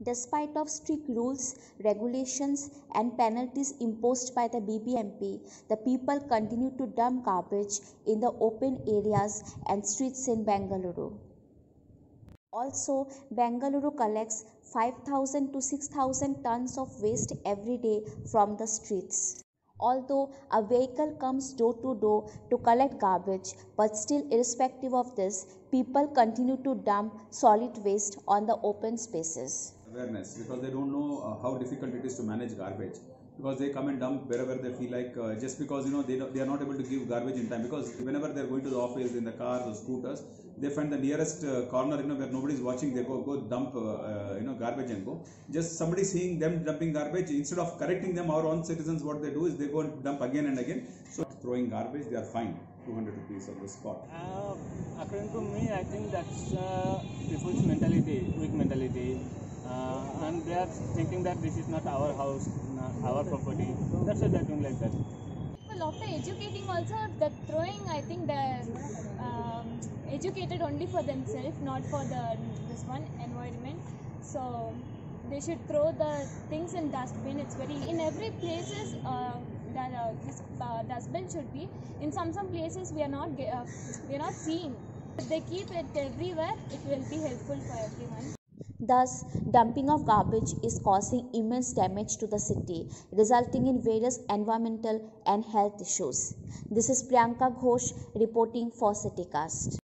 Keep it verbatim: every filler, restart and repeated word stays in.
Despite of strict rules, regulations and penalties imposed by the B B M P, the people continue to dump garbage in the open areas and streets in Bengaluru. Also, Bengaluru collects five thousand to six thousand tons of waste every day from the streets. Although a vehicle comes door to door to collect garbage, but still irrespective of this, people continue to dump solid waste on the open spaces. Awareness, because they don't know uh, how difficult it is to manage garbage, because they come and dump wherever they feel like, uh, just because you know they, they are not able to give garbage in time, because whenever they are going to the office in the cars or scooters, they find the nearest uh, corner, you know, where nobody is watching, they go go dump uh, uh, you know garbage and go. Just somebody seeing them dumping garbage, instead of correcting them, our own citizens, what they do is they go and dump again and again. So throwing garbage, they are fined two hundred rupees on the spot. Uh, according to me, I think that's uh, people's mentality, weak mentality. Uh, and they are thinking that this is not our house, not our property. That's why they are doing like that. Well, after educating also, the throwing, I think they're um, educated only for themselves, not for the this one environment. So they should throw the things in dustbin. It's very in every places uh, that uh, this uh, dustbin should be. In some some places we are not uh, we are not seeing. If they keep it everywhere, it will be helpful for everyone. Thus, dumping of garbage is causing immense damage to the city, resulting in various environmental and health issues. This is Priyanka Ghosh reporting for CityCast.